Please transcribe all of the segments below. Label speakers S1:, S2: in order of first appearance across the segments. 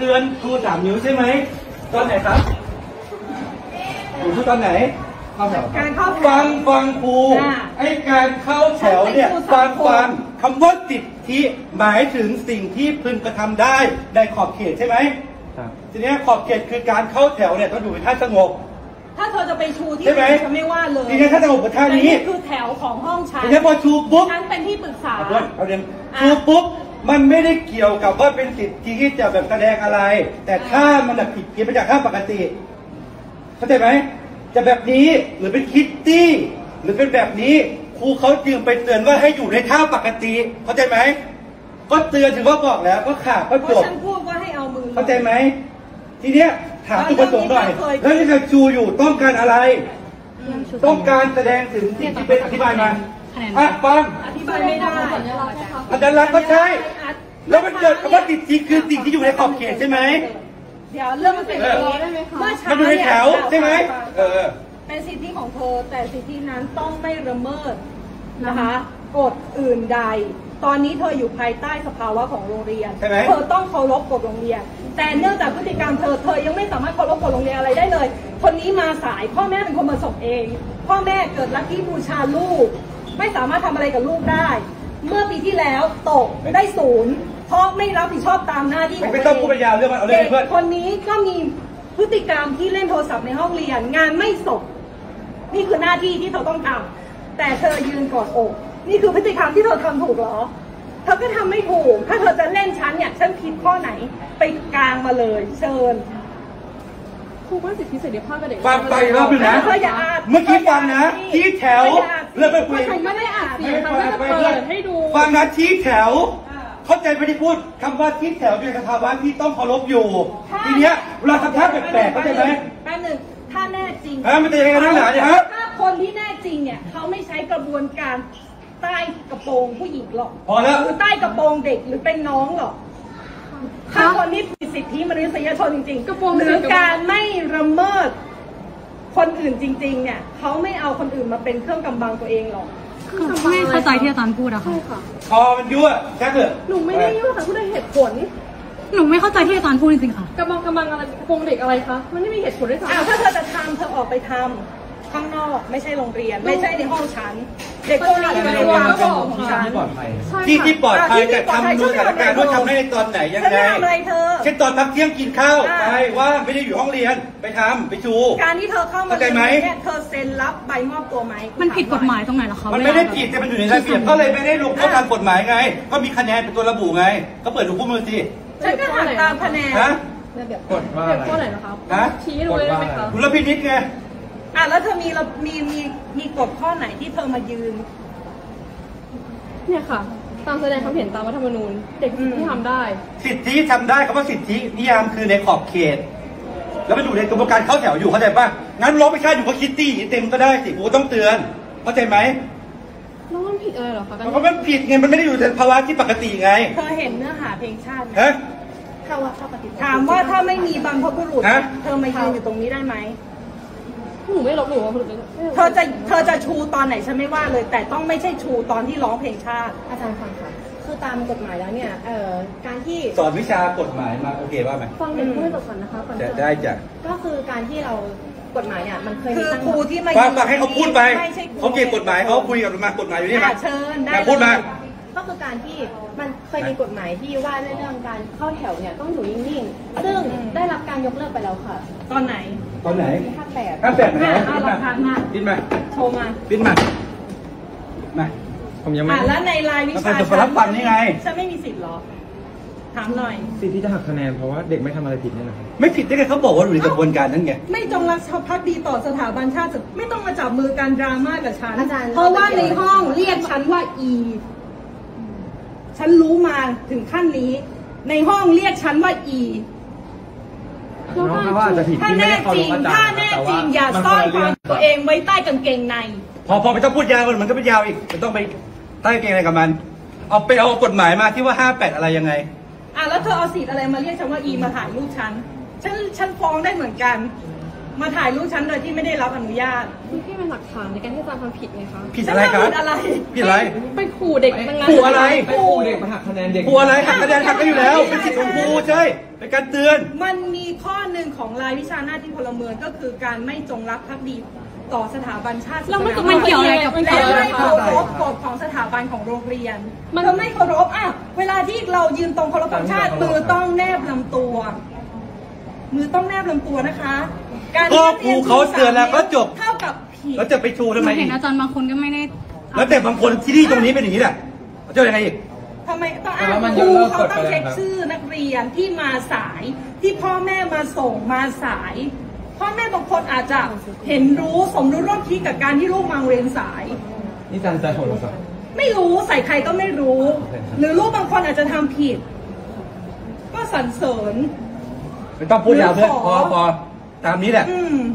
S1: ตือนครู3 นิ้วใช่ไหมตอนไหนครับครูตอนไหน
S2: การเข้าแถว
S1: ฟังครูไอ้การเข้าแถวเนี่ยฟังคำว่าสิทธิหมายถึงสิ่งที่พึงกระทำได้ในขอบเขตใช่ไหมทีนี้ขอบเขตคือการเข้าแถวเนี่ยต้องอยู่ในท่าสงบ
S2: ถ้าเธอจะไปชูที่
S1: ไหน
S2: ฉันไม่ว่าเลย
S1: ทีนี้ท่าสงบกับท่านี้
S2: คือแถวของห้องฉัน
S1: ทีนี้พอชูปุ๊บ
S2: ฉันเป็นที่ปรึกษา
S1: เอาเรียนชูปุ๊บมันไม่ได้เกี่ยวกับว่าเป็นสิทธิที่จะแบบแสดงอะไรแต่ถ้ามันผิดเพี้ยนไปจากท่าปกติเข้าใจไหมจะแบบนี้หรือเป็นคิตตี้หรือเป็นแบบนี้ครูเขาจึงไปเตือนว่าให้อยู่ในท่าปกติเข้าใจไหมก็เตือนถือว่าบอกแล้วก็ขาดก็จบ
S2: ฉันพูดว่าให้เอามือ
S1: เข้าใจไหมทีเนี้ยถามจุดประสงค์หน่อยแล้วที่เธอชูอยู่ต้องการอะไรต้องการแสดงถึงที่เป็นอธิบายมาฟัง
S2: อธิบายไม่ได้
S1: อาจารย์รักก็ใช่แล้วมันเกิดคำว่าสิทธิคือสิ่งที่อยู่ในขอบเขตใช่ไหม
S2: เดี๋ยวเรื่องมันเป็นอย่างนี้เมื่อเช้า
S1: มันอยู่ในแถวใช่ไหม
S2: เป็นสิทธิของเธอแต่สิทธินั้นต้องไม่ละเมิดนะคะกฎอื่นใดตอนนี้เธออยู่ภายใต้สภาวะของโรงเรียนเธอต้องเคารพกฎโรงเรียนแต่เนื่องจากพฤติกรรมเธอยังไม่สามารถเคารพกฎโรงเรียนอะไรได้เลยคนนี้มาสายพ่อแม่เป็นคนมาส่งเองพ่อแม่เกิดลัทธิบูชาลูกไม่สามารถทำอะไรกับลูกได้เมื่อปีที่แล้วตกได้0เพราะไม่รับผิดชอบตามหน้าที่ของ
S1: ไม่ต้องพูดไปยาวเรื่องมันเอาเลยเพื่อน
S2: คนนี้ก็มีพฤติกรรมที่เล่นโทรศัพท์ในห้องเรียนงานไม่ส่งนี่คือหน้าที่ที่เธอต้องทำแต่เธอยืนกอดอกนี่คือพฤติกรรมที่เธอทำถูกเหรอเธอก็ทำไม่ถูกถ้าเธอจะเล่นฉันเนี่ยฉันผิดข้อไหนไปกลางมาเลยเชิญ
S3: ครูว่าสิทธิเสรีภาพกับเด็ก
S1: ฟังไปรอบนึงนะเมื่อกี้ฟังนะที่แถวเริ่มไปคุย
S3: ไม่ได้อ่านเสียงเขาจะเปิดให้ดู
S1: ฟังนะที่แถวเข้าใจไม่ได้พูดคำว่าที่แถวอยู่ในสภาวะที่ต้องเคารพอยู่ทีเนี้ยเวลาทำท่าแปลกๆเข้าใจไหม
S2: แป๊บนึงถ้าแน่จริง
S1: มันจะยังไงกันหนาเนี่ยครับ
S2: ถ้าคนที่แน่จริงเนี่ยเขาไม่ใช้กระบวนการใต้กระโปรงผู้หญิงหรอก
S1: พอแล้ว
S2: หรือใต้กระโปรงเด็กหรือเป็นน้องหรอกถ้าคนนี้ผิดสิทธิมนุษยชนจริงๆหรือการไม่ละเมิดคนอื่นจริงๆเนี่ยเขาไม่เอาคนอื่นมาเป็นเครื่องกำบังตัวเองหรอก
S3: ไม่เข้าใจที่อาจารย์พูดอะค่ะ
S1: พอมันยั่วแค่เถอะ
S3: หนูไม่ได้ยั่วค่ะพูดได้เหตุผลหนูไม่เข้าใจที่อาจารย์พูดจริงๆค่ะกำบังอะไรโกงเด็กอะไรคะมันไม่มีเหตุผลด้วยซ้
S2: ำถ้าเธอจะทำเธอออกไปทำข้างนอกไม่ใช่โรงเรียนไม่ใช่ในห้องชั้นเด็กพวกนี้อยู่ในวางก็บอก
S1: ที่ปลอดภัยที่ปลอดภัยแต่ทำดูสถานการณ์ว่าทำให้ในตอนไหนยังไงเช่นตอนพักเที่ยงกินข้าวไปว่าไม่ได้อยู่ห้องเรียนไปทำไปชู
S2: การที่เธอเข้ามาเนี่ยเธอเซ็นรับใบมอบตัวไหม
S3: มันผิดกฎหมายตรงไหนหรอคะ
S1: มันไม่ได้ผิดแต่มันอยู่ในระเบียบก็เลยไม่ได้ลงโทษตามกฎหมายไงก็มีคะแนนเป็นตัวระบุไงก็เปิดดูคู่มือสิ
S2: ฉันก็หักตามคะแนน
S1: กฎว่า
S3: ข้อไหนนะคะชี้ดูเลยไหมคะ
S1: คุณรับพินิจไง
S2: แล้วเธอมีกฎข้อไหนที่เธอมายืน
S3: เนี่ยค่ะตามแสดงความเห็นตามรัฐธรรมนูญเด็กที่ทำได้
S1: สิทธิทำได้คำว่าสิทธินิยามคือในขอบเขตแล้วมันอยู่ในกระบวนการเข้าแถวอยู่เข้าใจป่ะงั้นร้องไม่ใช่อยู่ก็คิตตี้เต็มก็ได้สิกูต้องเตือนเข้าใจไหม
S3: แล้วมันผิดอะไรหรอคะ
S1: เพราะมันผิดไงมันไม่ได้อยู่ในภาวะที่ปกติไง
S2: เธอเห็นเนื้อหาเพลงชาติไหมถามว่าถ้าไม่มีบรรพบุรุษเธอมายืนอยู่ตรงนี้ได้ไหม
S3: หนูไม่ลบหลู่
S2: เธอจะชูตอนไหนฉันไม่ว่าเลยแต่ต้องไม่ใช่ชูตอนที่ร้องเพลงชาติ
S4: อาจารย์ฟังค่ะคือตามกฎหมายแล้วเนี่ยการที่
S1: สอนวิชากฎหมายมาโอเคว่าไหม
S4: ฟังเด็กพูดก่อนนะคะก่อน
S1: จะได้จ้ะ
S4: ก็คือการที่เรากฎหมายเนี่ยมันเคย
S2: คือครูที่มา
S1: ฟังให้เขาพูดไปเขาเกี่ยวกฎหมายเขาคุยกับมากฎหมายอยู่นี่มา
S2: เชิญได้
S1: พูดมา
S4: ก็คือการที่มันเคยมีกฎหมายที่ว่าเรื่องการเข้าแถวเนี่ยต้องอยู่นิ่งๆซึ่งได้รับการยกเลิกไปแล้วค่ะ
S2: ตอนไหน
S4: 58
S1: นะ
S2: เอาหลักฐานมา
S1: ปิ้นมา
S2: โชว์มา
S1: ปิ้นมาผมยังไม่
S2: แล้วในรายวิชา
S1: จะรับฟังนี่ไง
S2: ฉันไม่มีสิทธิ์หรอถามหน่อย
S5: สิทธิ์ที่จะหักคะแนนเพราะว่าเด็กไม่ทำอะไรผิดนี่นะ
S1: ไม่ผิดได้ไงเขาบอกว่าอยู่ในกระบวนการนั้นไง
S2: ไม่จงรักภักดีต่อสถาบันชาติไม่ต้องมาจับมือการดราม่ากับฉันเพราะว่าในห้องเรียกฉันว่าฉันรู้มาถึงขั้นนี้ในห้องเรียกฉันว่าถ้าแน่จริงอย่าซ่อนความตัวเองไว้ใต้กางเกงใน
S1: พอไปต้องพูดยาวมันก็ไม่ยาวอีกมันต้องไปใต้กางเกงอะไรกับมันเอากฎหมายมาที่ว่า58อะไรยังไง
S2: แล้วเธอเอาสิทธิ์อะไรมาเรียกฉันว่ามาถ่ายรูปฉันฟ้องได้เหมือนกันมาถ่ายรูปฉันโดยที่ไม่ได้รับอนุญาต
S3: คุณพี่เป็นหลักฐานในการที่อาจารย์ทำผิดไงคะ
S1: ผิดอะไรครับ
S2: ฉันทำผิดอะไร
S1: ผิดอะไร
S3: ไปขู่เด็กดังนั้น
S1: ขู่อะไร
S5: ไปขู่เด็กมาหักคะแนนเด็ก
S1: ขู่อะไรหักคะแนนหักกันอยู่แล้วเป็นสิทธิ์ของครูใช่เป็นการเตือน
S2: มันมีข้อหนึ่งของรายวิชาหน้าที่พลเมืองก็คือการไม่จงรักภักดีต่อสถาบันชาติศาสนา
S3: แล้วมันเกี่ยวอะไรกับ
S2: และไม่เคารพกฎของสถาบันของโรงเรียนมันไม่เคารพอ่ะเวลาที่เรายืนตรงเคารพธงชาติมือต้องแนบลำตัว มือต้องแนบลำตัวนะคะการ
S1: ก็ครูเขาเตือนแล้วก็จบ
S2: เท่ากับผิด
S1: แล้วจะไปชูทำไม
S6: เห็
S1: อี
S6: น
S1: ก
S6: อาจารย์บางคนก็ไม่ได้
S1: แล้วแต่บางคนที่นี่ตรงนี้เป็นอย่างนี้แหละจะยังไงอีก
S2: ทำไมต้องอ้างครูเขาต้องเช็คชื่อนักเรียนที่มาสายที่พ่อแม่มาส่งมาสายพ่อแม่บางคนอาจจะเห็นรู้สมรู้ร่วมคิดกับการที่ลูกมาโรงเรียนสาย
S5: นี่อาจารย์ใจโหดหรอครับ
S2: ไม่รู้ใส่ใครก็ไม่รู้ หรือลูกบางคนอาจจะทำผิด ก็สรรเสริญ
S1: ไม่ต้องพูดยาวเพื่อนพอตามนี้แหละ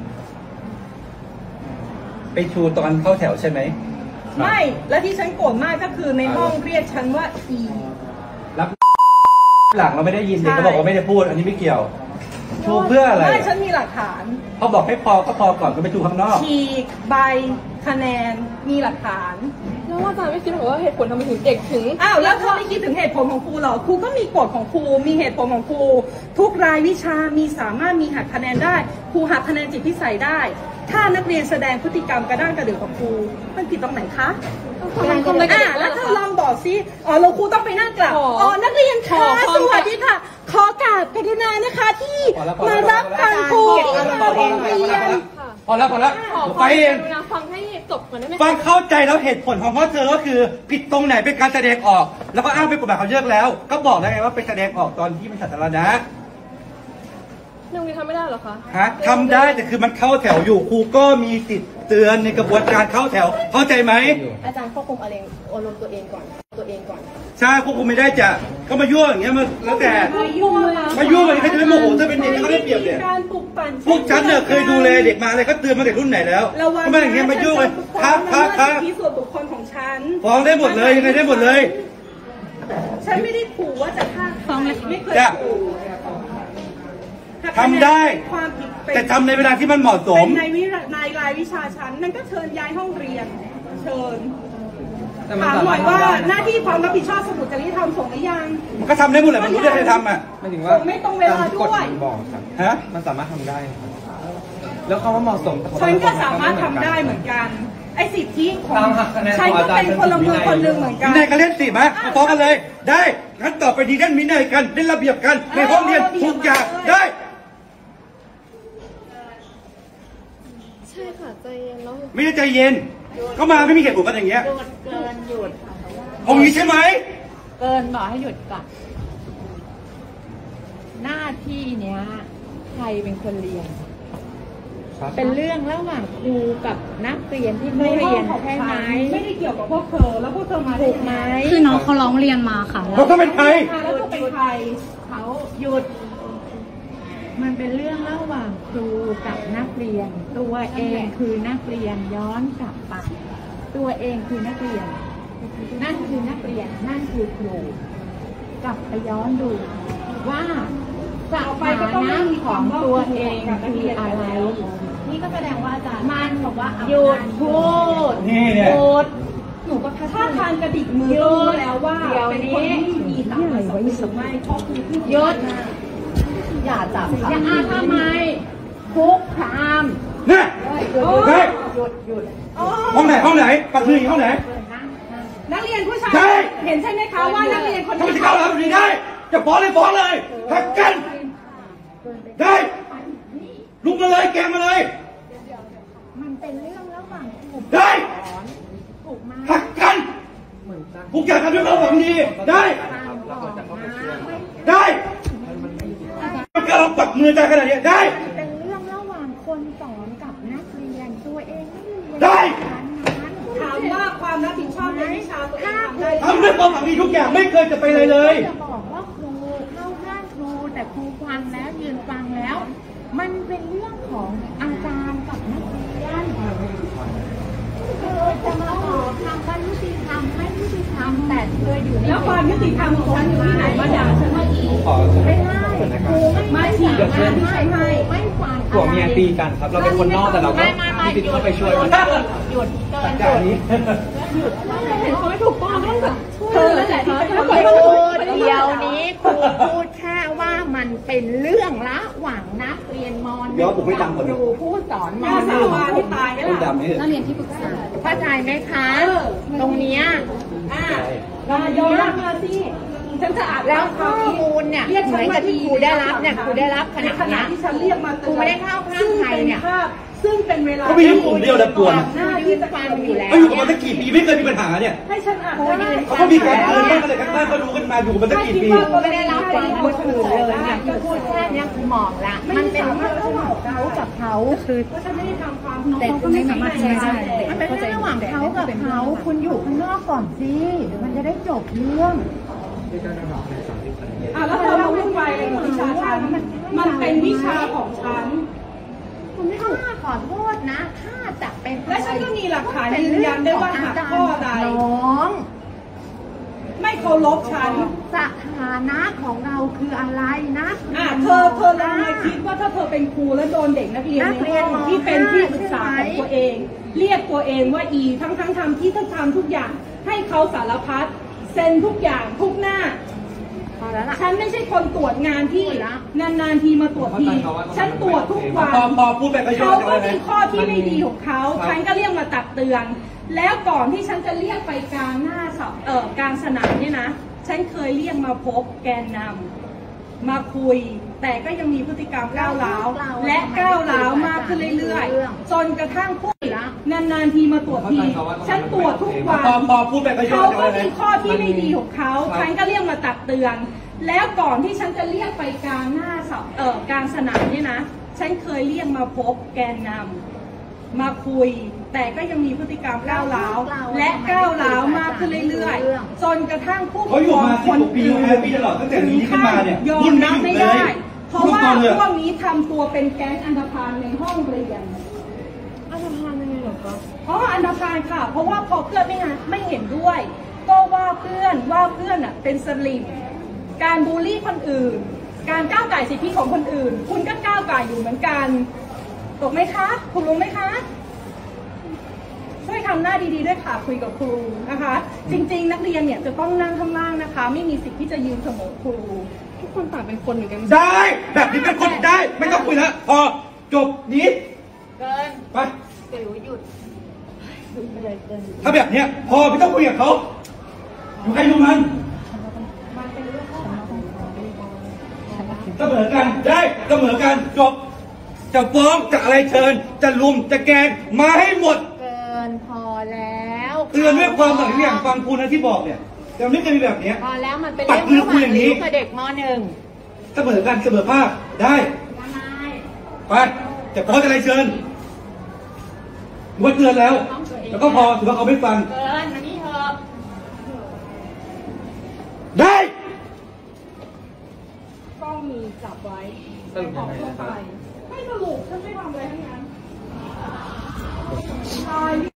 S1: ไปชูตอนเข้าแถวใช่ไหม
S2: ไม่ และที่ฉันโกรธมากก็คือในห้องเรียกฉันว่าอี
S1: รับหลังเราไม่ได้ยินเด็กเขาบอกว่าไม่ได้พูด อันนี้ไม่เกี่ยว ชูเพื่ออะไร
S2: ไม่ฉันมีหลักฐาน
S1: เขาบอกให้พอก็พอก่อนก็ไปชูข้างนอก
S2: ฉีกใบคะแนนมีหลักฐาน
S3: แล้วอาจารย์ไม่คิดหรอว่าเหตุผลทำไมถึงเด็กถึง
S2: อ้าวแล้วเธอไม่คิดถึงเหตุผลของครูเหรอครูก็มีกฎของครูมีเหตุผลของครูทุกรายวิชามีสามารถมีหักคะแนนได้ครูหักคะแนนจิตพิสัยได้ ถ้านักเรียนแสดงพฤติกรรมกระด้างกระเดือกกับครูมันผิดตรงไหนคะแล้วเธอลองบอกซิเราครูต้องไปนั่งกราบนักเรียนคะสวัสดีค่ะ ขอกราบกรุณานะคะที่มารับฟังครูที่มาเรียน
S1: พอแล้วไปเอง
S3: ฟังให้จบก่อนได้ไหม
S1: ฟังเข้าใจแล้วเหตุผลของพ่อเธอก็คือผิดตรงไหนเป็นการแสดงออก แล้วก็อ้างเป็นกฎหมายเขาเลิกแล้ว ก็บอกแล้วไงว่าไปแสดงออกตอนที่มันสาธารณะ
S3: โรงเรียนทำไม่ได้หรอคะ
S1: ฮะทำได้แต่คือมันเข้าแถวอยู่ครูก็มีสิทธิ์เตือนในกระบวนการเข้าแถวเข้าใจไหม
S4: อาจารย์ควบคุมอารมณ์ตัวเองก่อน
S1: ใช่ควบคุมไม่ได้จะก็มายั่วอย่างเงี้ยมันแล้วแต่
S2: มายุ่ง
S1: มันเขาจะไม่โมโหถ้าเป็นเด็กเขาได้เปรียบเนี่ย
S2: การปลุกปั่น
S1: พวกฉันเนี่ยเคยดูแลเด็กมาอะไรก็เตือนมาแต่รุ่นไหนแล้วทำไมอย่างเงี้ยมายุ่งเลยครับ
S2: ที่ส่วนบุคคลของฉัน
S1: ฟ้องได้หมดเลยยังไงได้หมดเลย
S2: ฉันไม่ได้ขู่ว่าจะฆ่าฟ้องเลยไม่เคยขู่
S1: ทำได้
S2: ความผิด
S1: แต่ทำในเวลาที่มันเหมาะส
S2: เป็
S1: ม
S2: นในรายวิชาฉันนั่นก็เชิญย้ายห้องเรียน เชิญถามหน่อยว่าหน้าที่ความรับผิดชอบสมุดจริยธรรมส่งหรือยัง
S1: มันก็ทำได้หมดเลยมันรู้ได้ใครทำอ่ะ
S5: หมายถึงว่า
S2: ไม่ตรงเวลาด้วย
S5: มันบอกครับ
S1: ฮะ
S5: มันสามารถทำได้ครับแล้วเขาว่าเหมาะสม
S2: ฉันก็สามารถทำได้เหมือนกันไอ้สิทธิของ
S5: ตามหักคะแนน
S2: ฉันก็เป็นพลเมืองคนหนึ่งเหมือนกัน
S1: วินัยกันเล่นสิมาฟ้องกันเลย ได้งั้นต่อไปดีเล่นวินัยกันเล่นระเบียบกันในห้องเรียนทุกอย่างได้
S3: ใช่ค่ะใจเย็นแล้ว
S1: ไม่ได้ใจเย็นก็มาไม่มีเหตุผลกันอย่างเงี้ย
S6: เกินหยุด
S1: เอางี้ใช่ไหม
S6: เกินบอกให้หยุดก่อนหน้าที่เนี้ยใครเป็นคนเรียน เป็นเรื่องระหว่างครูกับนักเรียนที่เขาเรียนใช่ไหม
S2: ไม่ได้เกี่ยวกับพวกเธอแล้วพวกเธอมา
S6: ถูกไหม
S7: คือน้องเขาร้องเรียนมาค่ะ
S1: เราต้องเป็นใคร
S2: แล้วเธอเป็นใคร
S6: เขาหยุด มันเป็นเรื่องระหว่างครูกับนักเรียน ตัวเองคือนักเรียนย้อนกลับไปตัวเองคือนักเรียน นั่นคือนักเรียนนั่นคือครูกลับไปย้อนดูว่าสถานะของตัวเองคืออะไร
S4: นี่ก็แสดงว่าอาจารย์
S6: มันบอกว่าหยุดพูด
S1: นี่เนี่ย
S6: หยุด
S2: หนูก็ถ้าทานกระดิกมือก็รู้แล้วว่าเป็นคนที่มีสามารถสอนหรือไม่เพราะคือที่
S6: หยุด
S4: อย่าจับ
S6: จะอ้างทำไมคุกคาม
S1: เนี่ยได้
S6: หยุดหยุด
S1: ห้องไหนปักมือห้องไหน
S2: นักเรียนผู้ชาย
S1: ใช่
S2: เห็นใช่ไหมคะว่านักเรียนคน
S1: ถ้า
S2: นี้
S1: ไม่จะเข้าแล้วแบบนี้ได้จะฟ้องเลยหักกันได้ลุกมาเลยแกมาเลย
S6: มันเป็นเรื่องระหว่างครู
S1: ได้
S6: ถูกไหม
S1: หักกันทุกอย่างทำด้วยความหวังดีได้ได้มันก็เราปักมือใจขนาดนี้ได้
S6: เป็นเรื่องระหว่างคนสอนกับนักเรียนตัวเองไม่ได้เรียน
S1: ได้
S2: ถามว่าความรับผิดชอบในวิชาตัวเองทำได้
S1: ทำด้วยความหวังดีทุกอย่างไม่เคยจะไปเลยเลย
S6: จะบอกว่าครูเข้าข้างครูแต่ครูฟังแล้วยืนฟังแล้ว มันเป็นเรื่องของอาจารย์กับนักเรียนจะมาบอกคำว่ายุติธรรมไม่ยุติธรรมแต่เคยอยู่ใน
S2: แล้วความยุติธรรมของฉันอยู่ที่ไหนมาด่าฉันว่าอีก
S5: ขอ
S6: ไม่ได้ครูไม่
S2: มาฉีกงานที่ฉันให้
S6: ไม่ฟัง
S5: ถ่วงเมียตีกันครับ เราเป็นคนนอกแต่เราก็มีสิทธิ์เข้าไปช่วยมัน
S6: หยุดเกิน
S1: จากนี้
S3: เห็นเขาไม่ถูกต้องต้องแบบเธอนั่นแหละที่ไปทำ
S6: ครูเดี๋ยวนี้ครูพูดแค่ว่ามันเป็นเรื่องระหว่างนักเรียนม.1
S1: เดี๋ยวผมไม่ดังกว่า
S6: ครูผู้สอนม
S2: สาวาที่ตายนี่
S1: ต้อง
S2: แหละ
S1: ดำนี่
S7: นักเรียนที่ปรึกษา
S6: .1 เข้าใจไหมคะ ตรงเนี้ย
S2: ยอมรับมาสิฉันจะอ่าน
S6: แล้วข้อมูลเนี่ยเหมือนกับที่ครูได้รับเนี่ยครูได้รับขนาด
S2: ขณะ
S6: เนี้ย
S2: ที่ฉันเรียกมา
S6: ครูไม่ได้เข้าข้างใครเนี่ย
S2: ซึ่งเป็นเวลา
S1: เขามีทั้งกลุ่มเดียวแต่ปวด
S2: หน้าที่จะฟังอยู่แล้ว
S1: เขาอยู่กันมาตั้งกี่ปีไม่เคยมีปัญหาเนี่ย
S2: ให้ฉันอ่านได้
S1: เขาก็มีการเตือนบ้างอะไรกันบ้างก็รู้กันมาอยู่กันมาตั้งกี่ปี
S6: ไม่ได้รับความคนอื่นเลยเนี่ยที่พูดแค่เนี้ยคือหมอกละมันเป็นเรื่องระหว่างเขากับเขาคือ
S2: ฉันไม่ได้ทำความ
S7: แต่ก็ไม่สามารถใช้ได้
S6: มันเป็นเรื่องระหว่างเขากับเขาคุณอยู่ข้างนอกก่อนสิมันจะได้จบเรื่อง
S2: แล้วเธอมาวุ่นวายอะไรกับวิชาฉันมันเป็นวิชาของฉัน
S6: คุณไม่ต้องขอโทษนะถ้าจะเป็น
S2: และฉันก็มีหลักฐานยืนยันได้ว่าหักข้อใด
S6: น้อง
S2: ไม่เคารพฉัน
S6: สถานะของเราคืออะไรนะ
S2: เธอลองมาคิดว่าถ้าเธอเป็นครูแล้วโดนเด็กนักเรียนในห้องที่เป็นที่ปรึกษาของตัวเอง เรียกตัวเองว่าอีทั้งทำที่ทั้งทำทุกอย่างให้เขาสารพัดเซ็นทุกอย่างทุกหน้า
S6: พอแล้วล่ะ
S2: ฉันไม่ใช่คนตรวจงานที่นานๆทีมาตรวจทีฉันตรวจทุกวัน
S1: พอพูดไปประโยช
S2: เขา
S1: น์
S2: ก็
S1: เลย
S2: มีข้อที่ไม่ดีของเขาฉันก็เรียกมาตักเตือน แล้วก่อนที่ฉันจะเรียกไปกลางหน้ากลางสนามเนี่ยนะฉันเคยเรียกมาพบแกนนำมาคุย แต่ก็ยังมีพฤติกรรมก้าวร้าวและก้าวร้าวมากขึ้นเรื่อยๆจนกระทั่งพูดนานๆทีมาตรวจทีฉันตรวจทุกวัน
S1: พอพูดไปประโยช
S2: เขา
S1: น์
S2: ก็
S1: เลย
S2: มีข้อที่ไม่ดีของเขาฉันก็เรียกมาตักเตือน แล้วก่อนที่ฉันจะเรียกไปกลางหน้ากลางสนามเนี่ยนะฉันเคยเรียกมาพบแกนนำมาคุย แต่ก็ยังมีพฤติกรรมก้าวร้าวและก้าวร้าวมากขึ้นเรื่อยๆจนกระทั่งผู้ป
S1: เขา
S2: ก
S1: อยู่
S2: ครอง
S1: มา
S2: คน
S1: 10 ปี
S2: อื่น
S1: ปีตลอดตั้งแต่นี้ขึ้นมาเนี่ย
S2: ยอ
S1: คุ
S2: ม
S1: ณ
S2: รับ
S1: ไม่
S2: ไม่
S1: หยุดเล
S2: ได้
S1: ย
S2: เพราะว่าพวกนี้ทำตัวเป็นแก๊งอันธพาลในห้องเรียน
S3: อันธพาลยังไงเหรอคะ
S2: เพราะอันธพาลค่ะ เพราะว่าพอเพื่อนไม่เห็นด้วย ก็ว่าเพื่อนเป็นสลิมการบูลลี่คนอื่น การก้าวไก่สิทธิของคนอื่น คุณก็ก้าวไก่อยู่เหมือนกันถูกไหมคะคุณรู้ไหมคะช่วยทำหน้าดีๆด้วยค่ะคุยกับครูนะคะ จริงๆนักเรียนเนี่ยจะต้องนั่งข้างล่างนะคะ ไม่มีสิทธิ์ที่จะยืนเสมอครู
S3: ทุกคนต่างเป็นคนเหมือนกัน
S1: ได้แบบนี้เป็นคนได้ไม่ต้องคุยแล้วพอจบนี้
S6: เกิน
S1: ไป
S6: ติ๋วหยุด
S1: ถ้าแบบเนี้ยพอไม่ต้องคุยกับเขาอยู่ใครอยู่มันเสมอกันได้เสมอกันจบจะฟ้องจะอะไรเชิญจะลุมจะแกงมาให้หมด
S6: เกินพอแล้ว
S1: เตือนด้วยความหลังอย่างฟังครูนะที่บอกเนี่ยแต่ไม่เคยมีแบบเนี้ย
S6: พอแล้วมันเป็น
S1: ปัดมือคุยอย่างนี้
S6: กับเด็กม .1
S1: เสมอกันเสมอภาคได้ไปจะฟ้องจะอะไรเชิญว่าเตือนแล้ว แล้วก็พอถือว่าเขาไม่ฟัง
S6: เกินอันนี้เถอะ
S1: ได้
S2: ก็มีจับไว้
S5: สรุปยังไงนะครับ
S2: ไม่สรุปฉันไม่ทำอะไรทั้งนั้น